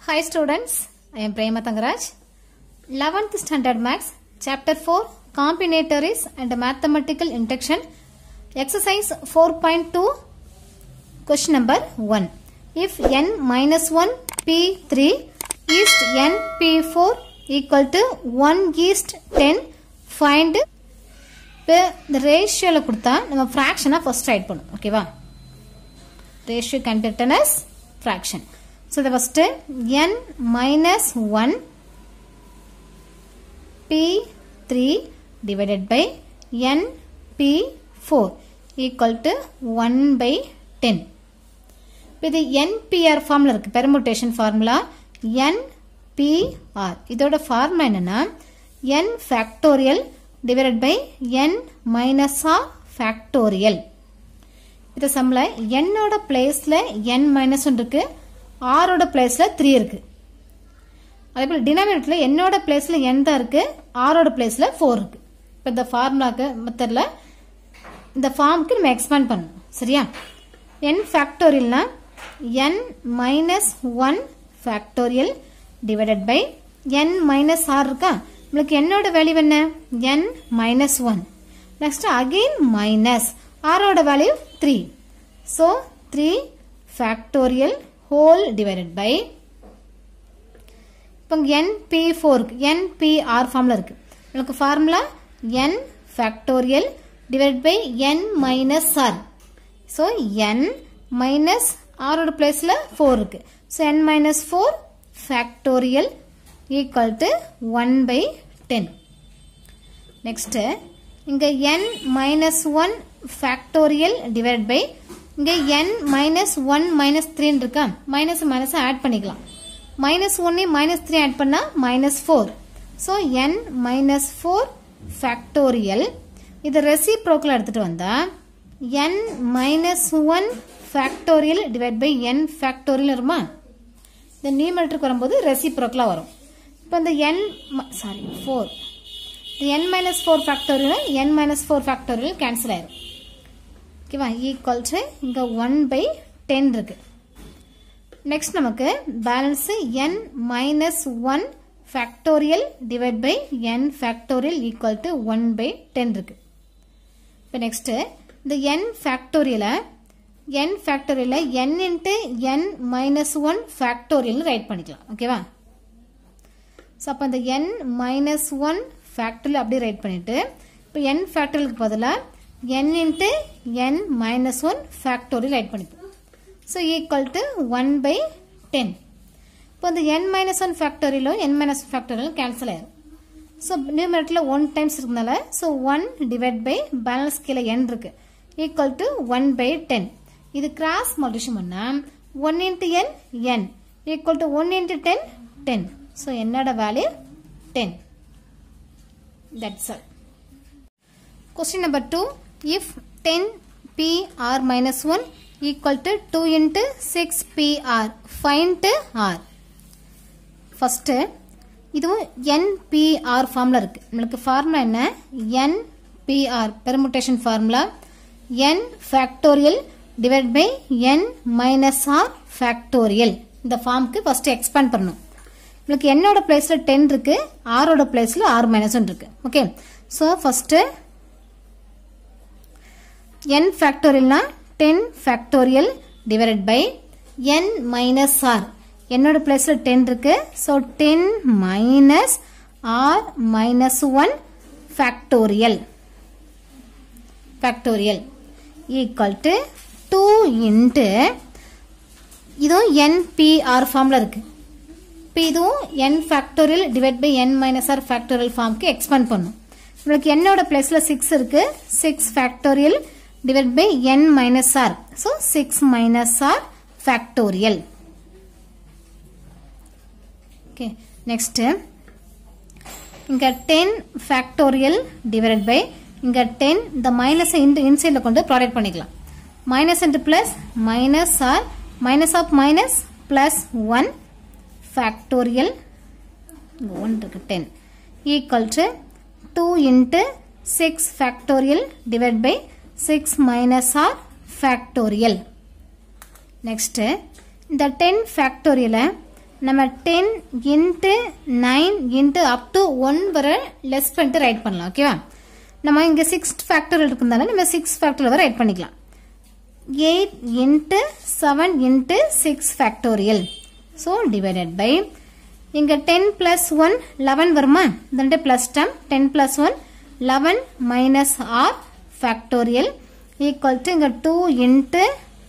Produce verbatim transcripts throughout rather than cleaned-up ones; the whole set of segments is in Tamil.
Hi students, I am Prema Thangaraj. eleventh Standard Maths, Chapter four, Combinatories and Mathematical Induction, Exercise four point two, Question number one. If n minus one p three is n p four equal to one is ten, find the ratio la kudutha nama fraction ah first write pannum. Okay va? Ratio can be written as fraction. So the first n minus one p three divided by n p four equal to one by ten. With the N P R formula irukku, permutation formula N P R. இதோட formula என்னன்னா n factorial divided by n minus r factorial. இந்த சம்ல n ஓட பிளேஸ்ல n minus one இருக்கு, r ஓட பிளேஸ்ல three இருக்கு. அதேபோல டினாமினேட்டர்ல n ஓட பிளேஸ்ல n தான் இருக்கு, r ஓட பிளேஸ்ல four இருக்கு. இப்போ இந்த ஃபார்முலாக்கு மெத்தட்ல இந்த ஃபார்முக்கு நம்ம எக்ஸ்பாண்ட் பண்ணனும். சரியா? n ஃபேக்டோரியல்னா n minus one factorial divided by n minus r இருக்கா? உங்களுக்கு n ஓட வேல்யூ என்ன? n minus one. Next again minus r ஓட value three. So three factorial whole divided by இப்போ n p four n p r formula இருக்கு. உங்களுக்கு formula n factorial divided by n minus r. So n minus r ஓட பிளேஸ்ல four இருக்கு. So n minus four factorial equal to one by ten. Next இங்க n minus one factorial divided by இங்க n minus one minus three இருக்கா? minus minus ஆட் பண்ணிக்கலாம். minus one minus three add பண்ணா minus four. So n minus four factorial இது ரெசிப்ரோக்கல் எடுத்துட்டு வந்தா n minus one factorial divided by n factorial வருமா? இந்த நியூமரேட்டருக்கு வரும்போது ரெசிப்ரோக்கலா வரும். இப்போ இந்த n சாரி four இந்த n minus four factorial n minus four factorial cancel ஆயிரும். ஓகேவா? ஈக்குவல் டு இங்க one by ten இருக்கு. நெக்ஸ்ட் நமக்கு balance n minus one factorial divided by n factorial equal to one by ten இருக்கு. இப்போ நெக்ஸ்ட் இந்த n factorial n factorial n into n minus one factorial right பண்ணிக்கலாம். ஓகேவா? சோ அப்ப இந்த n minus one factorial அப்படியே ரைட் பண்ணிட்டு இப்போ n factorialக்கு பதிலா n into n minus one factorial write பண்ணிப்போம். So equal to one by ten. இப்போ இந்த n minus one factorial n minus one factorial cancel ஆயிரும். So நியூமரேட்டர்ல one times இருக்கனால so one divided by balance கீழ n இருக்கு equal to one by ten. இது கிராஸ் மல்டிப்ளிகேஷன் பண்ணா one into n n equal to one into ten ten. So n ஓட value ten. That's all. Question number two. If ten p r minus one equal to two into six p r, find r. First இதுவும் n p r ஃபார்முலா இருக்கு. நமக்கு ஃபார்முலா என்ன? n p r permutation formula n factorial divided by n minus r factorial. இந்த ஃபார்முக்கு ஃபர்ஸ்ட் எக்ஸ்பாண்ட் பண்ணனும். நமக்கு n ஓட பிளேஸ்ல ten இருக்கு, r ஓட பிளேஸ்ல r minus one இருக்கு. Okay? So first n factorial னா ten factorial divided by n minus r. n ஓட பிளேஸ்ல ten இருக்கு. So ten minus r minus one factorial factorial equal to two into இதுவும் n p r ஃபார்முலா இருக்கு. இப்போ இதுவும் n factorial divided by n minus r factorial ஃபார்முக்கு எக்ஸ்பாண்ட் பண்ணும். உங்களுக்கு n ஓட பிளேஸ்ல six இருக்கு. six factorial divided by n minus r. So six minus r factorial. Okay. Next இங்க ten factorial divided by இங்க ten இந்த மைனஸ் இன்சைட்ல கொண்டு ப்ராடக்ட் பண்ணிக்கலாம். Minus into plus minus r minus of minus plus one factorial one இருக்கு ten equal to two into six factorial divided by six minus r factorial. Next இந்த ten factorial நம்ம ten into nine into up to one வரை லெஸ் பண்ணிட்டு ரைட் பண்ணலாம். ஓகேவா? நம்ம இங்க six ஃபேக்டோரியல் இருக்குனால நம்ம six ஃபேக்டோரியல் வரை ரைட் பண்ணிக்கலாம். eight into seven into six factorial. So divided by இங்க ten plus one eleven வருமா? இதோட plus term ten plus one eleven minus r factorial equal to இங்க two into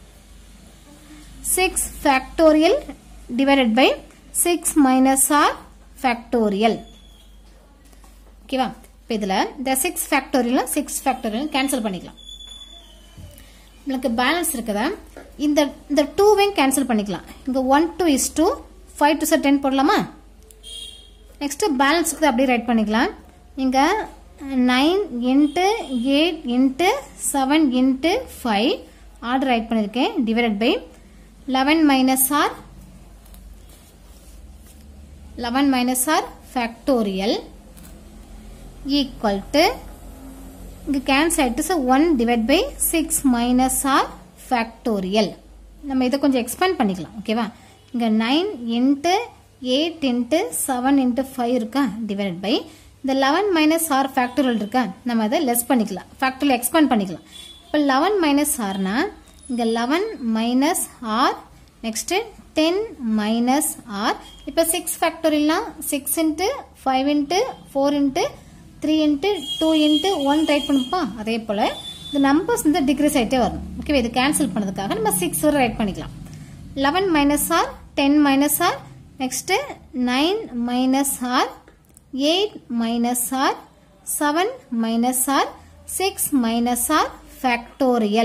six factorial divided by six minus r factorial. ஓகேவா? இப்போ இதுல இந்த six factorial six factorial cancel பண்ணிக்கலாம். நமக்கு பேலன்ஸ் இருக்குதா? இந்த இந்த two வையும் கேன்சல் பண்ணிக்கலாம். இங்க one two is two, five two ten போடலாமா? நெக்ஸ்ட் பேலன்ஸ்க்கு அப்படியே ரைட் பண்ணிக்கலாம். இங்க nine into eight into seven into five order write பண்ணிருக்கேன். Divided by eleven minus r eleven minus r factorial equal to இங்க கேன்சல் ஆயிட்டு so one divided by six minus r factorial. நம்ம இதை கொஞ்சம் எக்ஸ்பேண்ட் பண்ணிக்கலாம். ஓகேவா? இங்க nine into eight into seven into five இருக்கா? டிவைடட் பை இந்த eleven minus r factorial இருக்கா? நம்ம அதை லெஸ் பண்ணிக்கலாம். factorial எக்ஸ்பேண்ட் பண்ணிக்கலாம். இப்போ eleven minus r னா இங்க eleven minus r next ten minus r. இப்போ six factorial னா six into five into four into three into two into one write பண்ணுப்பா. அதே போல இந்த நம்பர்ஸ் வந்து டிக்ரீஸ் ஆயிட்டே வரும். ஓகே, இது கேன்சல் பண்ணதுக்காக நம்ம six வரை ரைட் பண்ணிக்கலாம். eleven minus r ten minus r next nine minus r eight minus r seven minus r six minus r factorial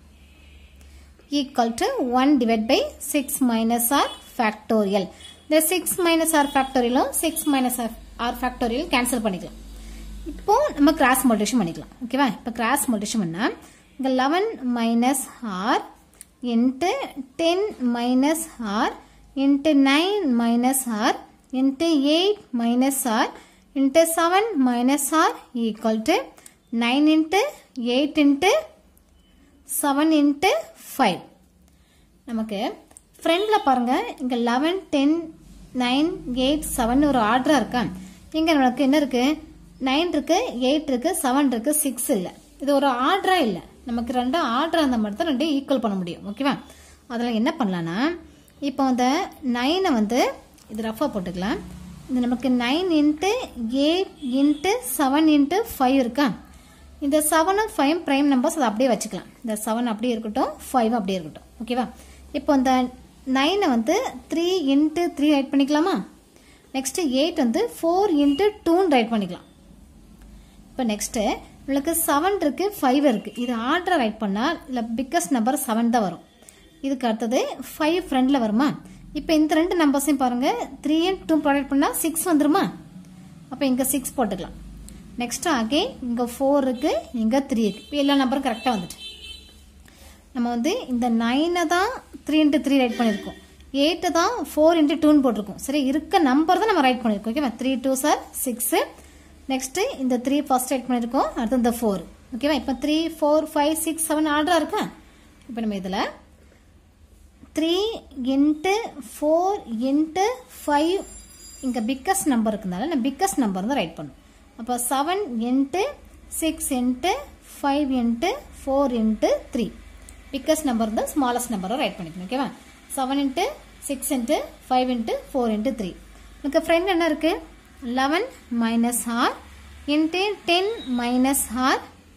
equal to one divided by six minus r factorial. The six minus r factorial six minus r factorial cancel பண்ணிக்கலாம். இப்போ நம்ம கிராஸ் மல்டிப்ளிகேஷன் பண்ணிக்கலாம். ஓகேவா? இப்போ கிராஸ் மல்டிப்ளிகேஷன் பண்ணா இங்க eleven minus r into ten minus r into nine minus r into eight minus r into seven minus r equal to nine into eight into seven into five. நமக்கு ஃப்ரண்ட்ல பாருங்க இங்க eleven ten nine eight seven ஒரு ஆர்டரா இருக்கா? இங்க நமக்கு என்ன இருக்கு? nine இருக்கு, eight இருக்கு, seven இருக்கு, six இல்ல. இது ஒரு ஆர்டரா இல்ல. நமக்கு ரெண்டு ஆர்டரா அந்த மாதிரி தான் ரெண்டு ஈக்குவல் பண்ண முடியும். ஓகேவா? அதெல்லாம் என்ன பண்ணலாம்னா இப்போ அந்த nine வந்து இது ரஃபா போட்டுக்கலாம். இது நமக்கு nine into eight into seven into five இருக்கா? இந்த seven and five prime numbers அதை அப்படியே வச்சுக்கலாம். இந்த seven அப்படியே இருக்கட்டும், five அப்படியே இருக்கட்டும். ஓகேவா? இப்போ இந்த nine வந்து three into three ரைட் பண்ணிக்கலாமா? நெக்ஸ்ட் eight வந்து four into two ரைட் பண்ணிக்கலாம். இப்போ நெக்ஸ்ட் உங்களுக்கு seven இருக்கு, five இருக்கு. இது ஆர்டரா ரைட் பண்ணா இல்ல பிக்கஸ்ட் நம்பர் seven தான் வரும். இதுக்கு அடுத்தது five ஃப்ரண்ட்ல வருமா? இப்போ இந்த ரெண்டு நம்பர்ஸையும் பாருங்க three and two ப்ராடக்ட் பண்ணா six வந்துருமா? அப்போ இங்க six போட்டுக்கலாம். நெக்ஸ்ட் அகைன் இங்க four இருக்கு, இங்க three இருக்கு. இப்போ எல்லா நம்பரும் கரெக்டா வந்துட்டு. நம்ம வந்து இந்த nine தான் three into three ரைட் பண்ணிருக்கோம். eight தான் four into two போட்டிருக்கோம். சரி, இருக்க நம்பர் தான் நம்ம ரைட் பண்ணிருக்கோம். ஓகேவா? three twos are six. Next இந்த three ஃபர்ஸ்ட் ரைட் பண்ணிருக்கோம். அடுத்து இந்த four. ஓகேவா? இப்போ three four five six seven ஆர்டரா இருக்கா? இப்போ நம்ம இதுல three into four into five இங்க பிக்கஸ்ட் நம்பர் இருக்குனால நான் பிக்கஸ்ட் நம்பர் தான் ரைட் பண்ணும். அப்போ seven into six into five into four into three. Biggest number தான் ஸ்மாலஸ்ட் நம்பரை ரைட் பண்ணிக்கணும். ஓகேவா? seven into six into five into four into three. நமக்கு ஃப்ரெண்ட் என்ன இருக்கு? eleven minus r into ten minus r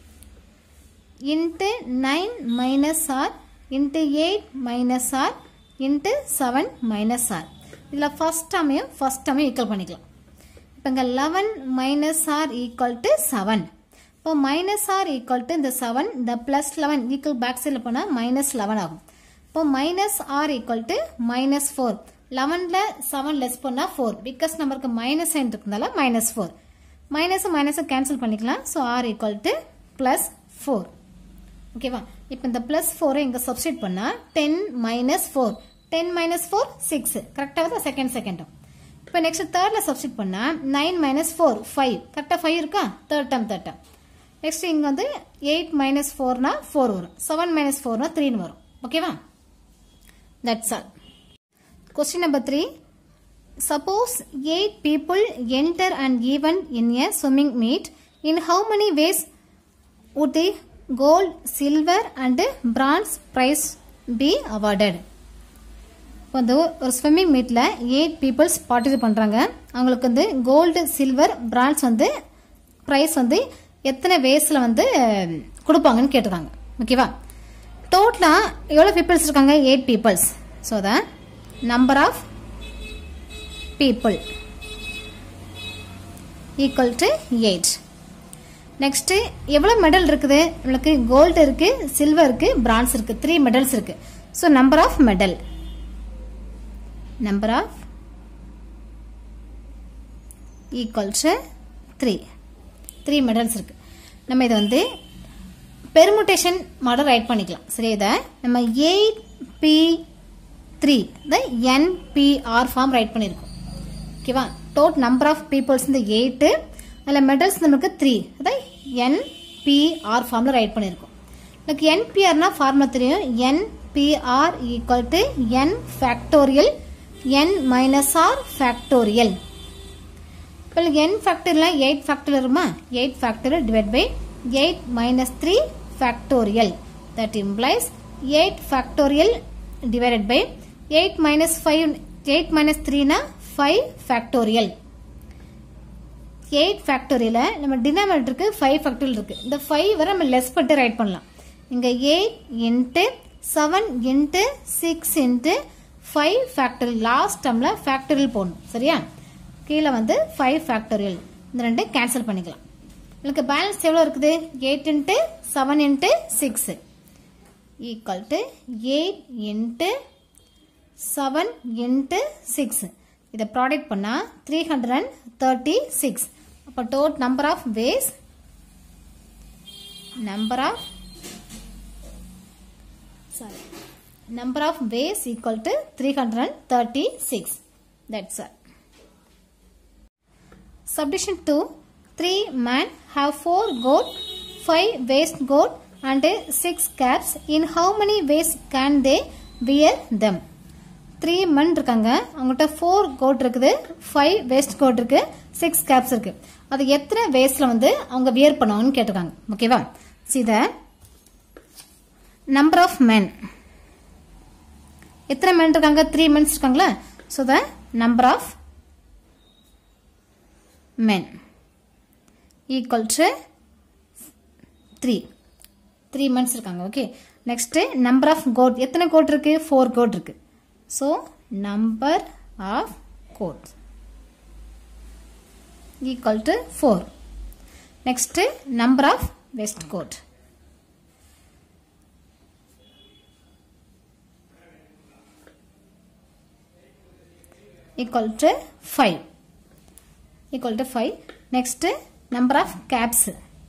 into nine minus r into eight minus r into seven minus r. இதுல ஃபர்ஸ்ட் டேர்மையும் ஃபர்ஸ்ட் டேர்மையும் ஈக்குவல் பண்ணிக்கலாம். இப்போ இங்க eleven minus r equal to seven. இப்போ minus r equal to இந்த seven, இந்த plus eleven equal back side போனா minus eleven ஆகும். இப்போ minus r equal to minus four. elevenல seven லெஸ் பண்ணா four. பிக்கஸ்ட் நம்பருக்கு மைனஸ் சைன் இருக்குனால minus four. Minus minus cancel பண்ணிக்கலாம். So r equal to plus four. ஓகேவா? இப்போ இந்த plus four இங்க சப்ஸ்டிட் பண்ணா ten minus four. ten minus four six. கரெக்டா வருதா? Second second. இப்போ நெக்ஸ்ட் தேர்ட்ல சப்ஸ்டிட் பண்ணா nine minus four five. கரெக்டா five இருக்கா? Third term third term. Next இங்க வந்து eight minus four னா four வரும். seven minus four னா three வரும். ஓகேவா? That's all. Question number three. suppose eight people enter an event in a swimming meet. In how many ways would the gold, silver and bronze prize be awarded? வந்து ஒரு ஸ்விம்மிங் மீட்ல எயிட் பீப்புள்ஸ் பார்ட்டிசிபேட் பண்றாங்க. அவங்களுக்கு வந்து கோல்டு, சில்வர், பிரான்ஸ் வந்து பிரைஸ் வந்து எத்தனை வேஸ்ல வந்து கொடுப்பாங்கன்னு கேட்டிருக்காங்க. ஓகேவா? டோட்டலா எவ்வளவு பீப்புள்ஸ் இருக்காங்க? Eight peoples. So the number of people equal to eight. Next எவ்வளவு மெடல் இருக்குது? உங்களுக்கு கோல்டு இருக்கு, சில்வர் இருக்கு, பிரான்ஸ் இருக்கு. த்ரீ மெடல்ஸ் இருக்கு. So number of medal number of equal to three. three medals இருக்கு. நம்ம இத வந்து பெர்முடேஷன் மாடல் ரைட் பண்ணிக்கலாம். சரி, இத நம்ம eight p three the N P R form write பண்ணிருக்கோம். ஓகேவா? டோட்டல் நம்பர் ஆஃப் பீப்பிள்ஸ் இந்த எயிட், அதுல மெடல்ஸ் நமக்கு three. அத N P R ஃபார்ம்ல ரைட் பண்ணிருக்கோம். நமக்கு N P R னா ஃபார்முலா தெரியும். N P R equal to N factorial n minus r factorial. இப்போ n factorial eight factorial வருமா? eight factorial divided by eight minus three factorial. That implies eight factorial divided by eight minus five. eight minus three na five factorial. eight factorial நம்ம denominatorக்கு five factorial இருக்கு. இந்த five வரை நம்ம less பண்ணிட்டு ரைட் பண்ணலாம். இங்க eight into seven into six into five factorial. Last டேர்ம்ல factorial போடணும். சரியா? கீழ வந்து five factorial. இந்த ரெண்டு கேன்சல் பண்ணிக்கலாம். உங்களுக்கு பேலன்ஸ் எவ்வளவு இருக்குது? eight into seven into six equal to eight into seven into six. இத ப்ராடக்ட் பண்ணா three hundred thirty-six. அப்ப total number of ways number of sorry number of ways equal to three hundred thirty-six. That's all. Subdivision two. Three men have four goat, five waist goat and six caps. In how many ways can they wear them? Three men இருக்காங்க. அவங்ககிட்ட four goat இருக்குது, five waist goat இருக்கு, six caps இருக்கு. அது எத்தனை வேஸ்ல வந்து அவங்க வியர் பண்ணுவாங்கன்னு கேட்டிருக்காங்க. ஓகேவா? See the number of men. எத்தனை men இருக்காங்க? three men இருக்காங்களா? So the number of men equal to three. three men இருக்காங்க. Okay. Next number of goat. எத்தனை goat இருக்கு? four goat இருக்கு. So number of goats equal to four. Next number of waist goat. Equal to five. Equal to five. Next number of caps.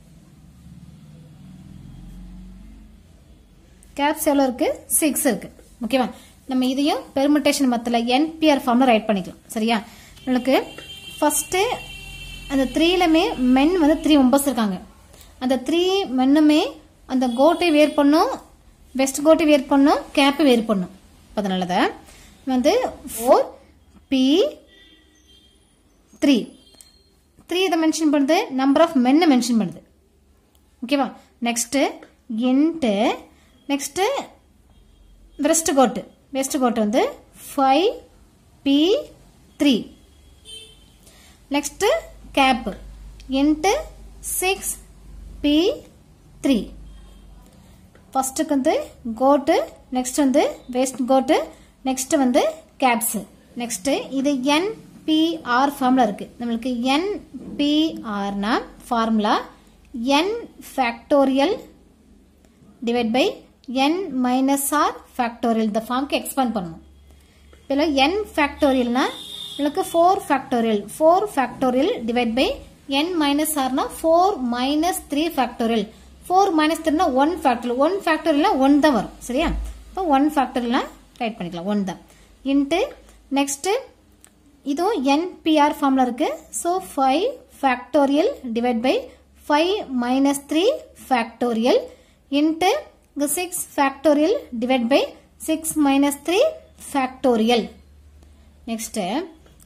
Caps எவ்வளவு இருக்கு? six இருக்கு. ஓகேவா? நம்ம இதையும் பெர்முடேஷன் மெத்தட்ல N P R ஃபார்ம்ல ரைட் பண்ணிக்கலாம். சரியா? உங்களுக்கு ஃபர்ஸ்ட் அந்த த்ரீலமே men வந்து three members இருக்காங்க. அந்த three menனுமே அந்த கோட்டை வேர் பண்ணும், வெஸ்ட் கோட்டை வேர் பண்ணும், கேப் வேர் பண்ணும். அதனால தான் வந்து four P three. three இதை மென்ஷன் பண்ணுது, நம்பர் ஆஃப் மென்னை மென்ஷன் பண்ணுது. ஓகேவா? Next into next waistcoat. Waistcoat வந்து five P three. Next cap into six P three. ஃபர்ஸ்ட்டுக்கு வந்து கோட்டு, நெக்ஸ்ட் வந்து வெஸ்ட் கோட்டு, நெக்ஸ்ட் வந்து கேப்ஸ். நெக்ஸ்ட் இது N P R ஃபார்முலா இருக்கு. நம்மளுக்கு N P R னா formula n factorial divided by n minus r factorial. இந்த ஃபார்முக்கு எக்ஸ்பாண்ட் பண்ணணும். இப்போ n factorial னா உங்களுக்கு four factorial. four factorial divided by n minus r னா four minus three factorial. four minus three னா one factorial. one factorial னா one தான் வரும். சரியா? இப்போ one factorial னா ரைட் பண்ணிக்கலாம். one தான். இன்ட்டு நெக்ஸ்ட் இதுவும் N P R ஃபார்முலா இருக்கு. So five factorial divided by five minus three factorial into six factorial divided by six minus three factorial. Next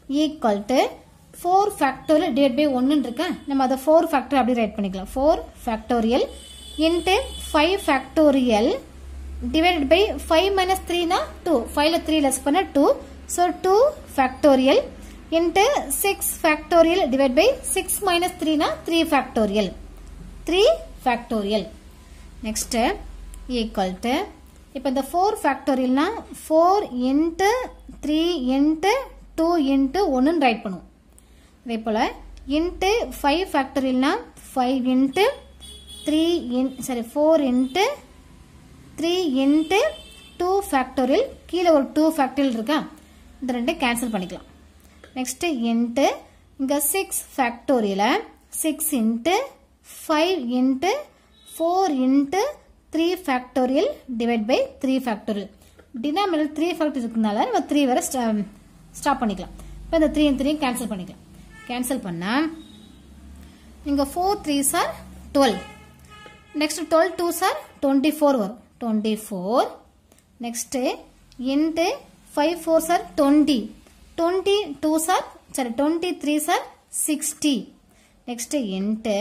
equal to four factorial divided by one இருக்கா நம்ம அத four factorial அப்படி ரைட் பண்ணிக்கலாம் four factorial into five factorial divided by five minus three na two five ல three less பண்ணா two so two factorial into six factorial divided by six minus three na three factorial three factorial next equal to இப்போ இந்த four factorial na four into three into two into one ன்னு ரைட் பண்ணுவோம் அதே போல into five factorial na five into three in sorry four into three into two factorial கீழ ஒரு two factorial இருக்கா இந்த ரெண்டை கேன்சல் பண்ணிக்கலாம் next into இங்க six factorial six into five into four into three factorial divided by three factorial denominator three factorial இருக்கனால நம்ம three வரை ஸ்டாப் பண்ணிக்கலாம் இப்போ இந்த three and three கேன்சல் பண்ணிக்கலாம் கேன்சல் பண்ணா இங்க four threes are twelve next twelve twos are twenty-four வரும் twenty-four next into five fours are twenty twenty twos are sorry twenty-threes are sixty next into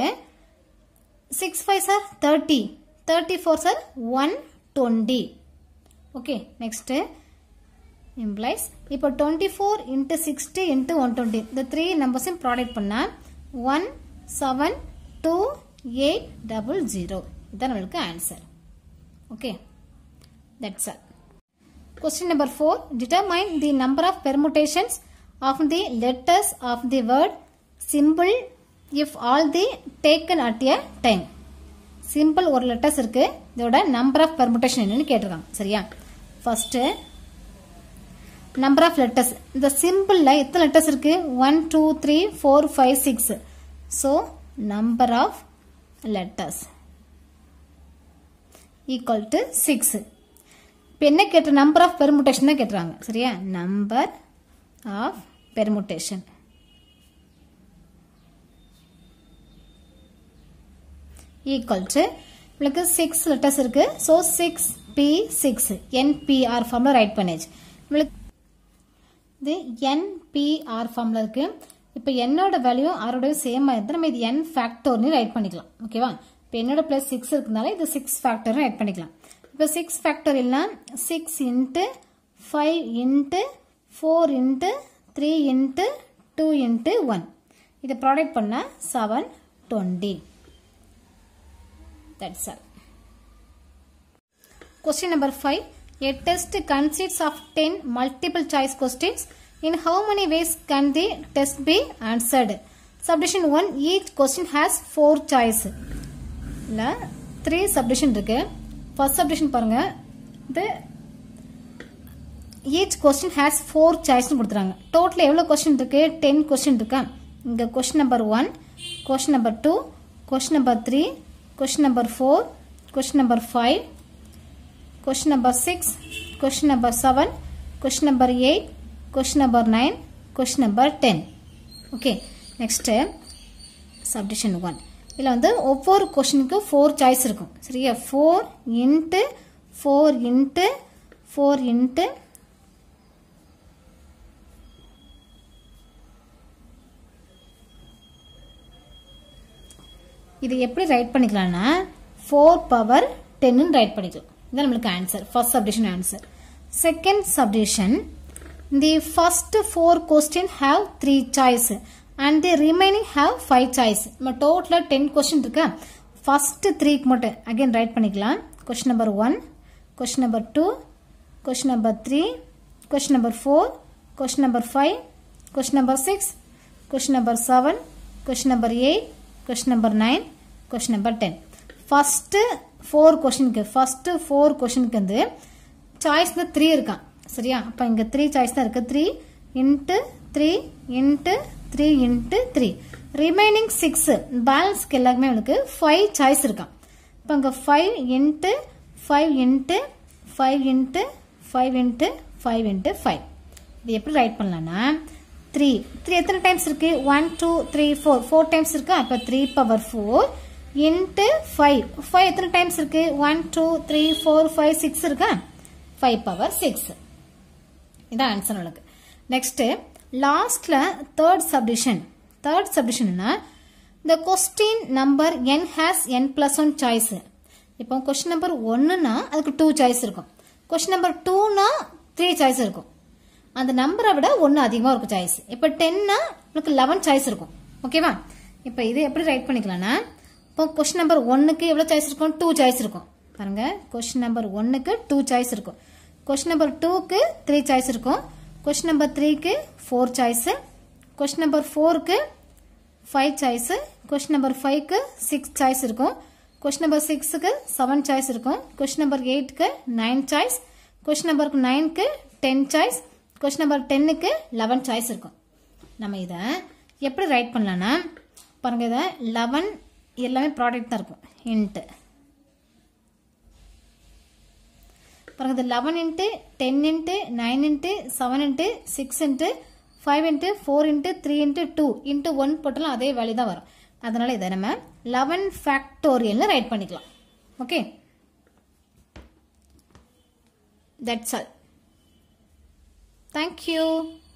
six fives are thirty thirty-fours are one twenty okay next implies இப்போ twenty-four into sixty into one twenty the three numbers in product பண்ணா one seven two eight zero zero இதான் நமக்கு answer okay that's all question number four determine the number of permutations of the letters of the word symbol if all the taken at a time simple ஒரு letters இருக்கு இதோட number of permutation என்னன்னு கேட்டிருக்காங்க சரியா first number of letters இந்த symbol ல எத்தனை letters இருக்கு one two three four five six so number of letters equal to six இப்போ என்ன கேட்ட number of permutation தான் கேட்றாங்க சரியா number of permutation equal to உங்களுக்கு six letters இருக்கு so six p six n p r formula write பண்ணியாச்சு உங்களுக்கு இது n p r ஃபார்முலா இருக்கு இப்போ n ஓட வேல்யூ r ஓட சேம் ஆயிருந்தா நம்ம இது n ஃபேக்டர் னு ரைட் பண்ணிக்கலாம் ஓகேவா இப்போ n ஓட பிளஸ் six இருக்குனால இது six ஃபேக்டர் ரைட் பண்ணிக்கலாம் இப்போ six ஃபேக்டர் இல்லனா six into five into four into three into two into one இத ப்ராடக்ட் பண்ணா seven twenty that's all question number five a test consists of ten multiple choice questions in how many ways can the test be answered subdivision one each question has four choice இல்ல three subdivision இருக்கு first subdivision பாருங்க the each question has four choice னு கொடுத்துறாங்க டோட்டல் எவ்வளவு क्वेश्चन இருக்கு ten question இருக்கா இங்க question number one question number two question number three question number four question number five question number six question number seven question number eight question number nine question number ten okay next subdivision one இதுல வந்து ஒவ்வொரு क्वेश्चनக்கு four choice இருக்கும் சரியா four into four into four into இது எப்படி ரைட் பண்ணிக்கலாம்னா four power ten னு ரைட் பண்ணிக்கலாம் இதான் நமக்கு answer first subdivision answer second subdivision the first four question have three choice and the remaining have five choice நம்ம டோட்டலா ten question இருக்கா first three க்கு மட்டும் again ரைட் பண்ணிக்கலாம் question number one question number two question number three question number four question number five question number six question number seven question number eight question number nine question number ten first four question க்கு first four question க்கு வந்து choice ல three இருக்கான் சரியா அப்ப இங்க three choice தான் இருக்கு three into three into three into three remaining six balance க்கு எல்லாமே உங்களுக்கு five choice இருக்கான் அப்ப இங்க five into five into five into five into five into five இது எப்படி ரைட் பண்ணலாம்னா three three எத்தனை டைம்ஸ் இருக்கு one two three four four times இருக்கு அப்ப three power four into five five எத்தனை டைம்ஸ் இருக்கு one two three four five six இருக்கா five power six இதான் ஆன்சர் உங்களுக்கு நெக்ஸ்ட் லாஸ்ட்ல தேர்ட் சப்டிஷன் தேர்ட் சப்டிஷன்னா the question number n has n plus one choice. இப்போ question number ஒன்னுனா அதுக்கு two choice இருக்கும். question number two னா three choice இருக்கும். அந்த நம்பரை விட ஒன்னு அதிகமா இருக்கும் choice. இப்போ ten னா உங்களுக்கு eleven choice இருக்கும். ஓகேவா? இப்போ இது எப்படி ரைட் பண்ணிக்கலாம்னா இப்போ question number ஒன்னுக்கு எவ்வளவு choice இருக்கும்? two choice இருக்கும். பாருங்க question number ஒன்னுக்கு two choice இருக்கும். question number two க்கு three choice இருக்கும். question number three க்கு four choice. question number four க்கு five choice. question number five க்கு six choice இருக்கும். question number six க்கு seven choice இருக்கும். question number eight க்கு nine choice. question number nine க்கு ten choice. question number ten க்கு eleven choice இருக்கும். நம்ம இத எப்படி ரைட் பண்ணலாம்னா பாருங்க இத eleven எல்லாமே ப்ராடக்ட் தான் இருக்கும். int பாருங்க இது eleven into ten into nine into seven into six into five into four into three into two into one போட்டாலும் அதே வேல்யூ தான் வரும். அதனால இதை நம்ம eleven factorial ரைட் பண்ணிக்கலாம். Okay, that's all. Thank you.